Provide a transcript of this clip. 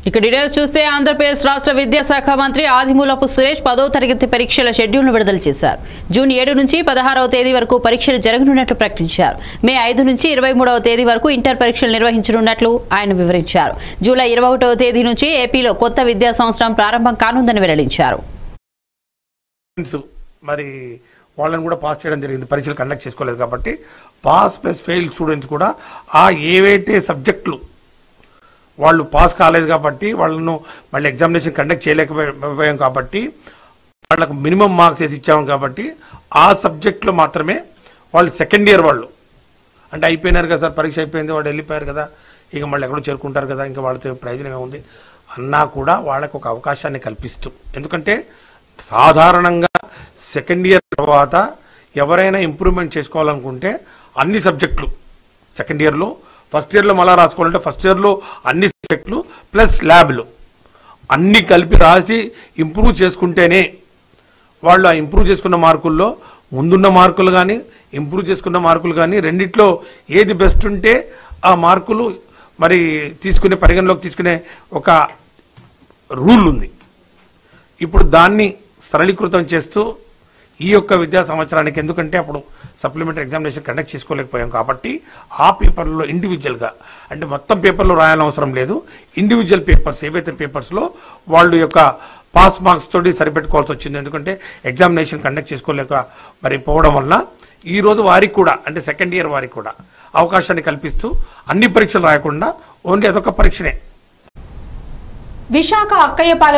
ఇక డీటెయిల్స్ చూస్తే ఆంధ్రప్రదేశ్ రాష్ట్ర విద్యాశాఖ మంత్రి ఆదిమూలపు సురేష్ 10వ తరగతి పరీక్షల షెడ్యూల్ను విడుదల చేశారు. జూన్ 7 నుంచి 16వ తేదీ వరకు పరీక్షలు జరగనున్నట్లు ప్రకటించారు. మే 5 నుంచి 23వ తేదీ వరకు ఇంటర్ పరీక్షలు నిర్వహించనున్నట్లు ఆయన వివరించారు. జూలై 21వ తేదీ నుంచి ఏపీలో కొత్త విద్యా సంవత్సరం ప్రారంభం కానుందని వెల్లడించారు. మరి వాళ్ళని కూడా పాస్ చేయడం జరిగింది, పరీక్షలు కండక్ట్ చేసుకోలేదు కాబట్టి పాస్ ప్లస్ ఫెయిల్ స్టూడెంట్స్ కూడా ఆ ఏవైతే సబ్జెక్టులు వాళ్ళు పాస్ కాలేదు కాబట్టి వాళ్ళను మళ్ళీ ఎగ్జామినేషన్ కండక్ట్ చేయలేకపోయాం కాబట్టి వాళ్ళకు మినిమం మార్క్స్ వేసి ఇచ్చాము కాబట్టి ఆ సబ్జెక్టులో మాత్రమే వాళ్ళు సెకండ్ ఇయర్ వాళ్ళు అంటే అయిపోయినారు కదా సార్, పరీక్ష అయిపోయింది, వాళ్ళు వెళ్ళిపోయారు కదా, ఇక మళ్ళీ ఎక్కడో చేరుకుంటారు కదా, ఇంకా వాళ్ళతో ప్రయోజనం ఏముంది అన్నా కూడా వాళ్ళకు ఒక అవకాశాన్ని కల్పిస్తూ, ఎందుకంటే సాధారణంగా సెకండ్ ఇయర్ తర్వాత ఎవరైనా ఇంప్రూవ్మెంట్ చేసుకోవాలనుకుంటే అన్ని సబ్జెక్టులు సెకండ్ ఇయర్లో, ఫస్ట్ ఇయర్లో మళ్ళీ రాసుకోవాలంటే ఫస్ట్ ఇయర్లో అన్ని సబ్జెక్టులు ప్లస్ ల్యాబ్లు అన్ని కలిపి రాసి ఇంప్రూవ్ చేసుకుంటేనే వాళ్ళు ఆ ఇంప్రూవ్ చేసుకున్న మార్కుల్లో ముందున్న మార్కులు కానీ ఇంప్రూవ్ చేసుకున్న మార్కులు కానీ రెండిట్లో ఏది బెస్ట్ ఉంటే ఆ మార్కులు మరి తీసుకునే పరిగణలోకి తీసుకునే ఒక రూల్ ఉంది. ఇప్పుడు దాన్ని సరళీకృతం చేస్తూ ఈ యొక్క విద్యా సంవత్సరానికి, ఎందుకంటే అప్పుడు సప్లిమెంటరీ ఎగ్జామినేషన్ కండక్ట్ చేసుకోలేకపోయాం కాబట్టి ఆ పేపర్లో ఇండివిజువల్గా అంటే మొత్తం పేపర్లో రాయాలని అవసరం లేదు, ఇండివిజువల్ పేపర్స్ ఏవైతే పేపర్స్లో వాళ్ళు యొక్క పాస్ మార్క్స్ తోటి సరిపెట్టుకోవాల్సి వచ్చింది. ఎందుకంటే ఎగ్జామినేషన్ కండక్ట్ చేసుకోలేక మరి పోవడం వల్ల ఈరోజు వారికి కూడా అంటే సెకండ్ ఇయర్ వారికి కూడా అవకాశాన్ని కల్పిస్తూ అన్ని పరీక్షలు రాయకుండా ఓన్లీ అదొక పరీక్షనే. విశాఖ అక్కయ్యపాలెం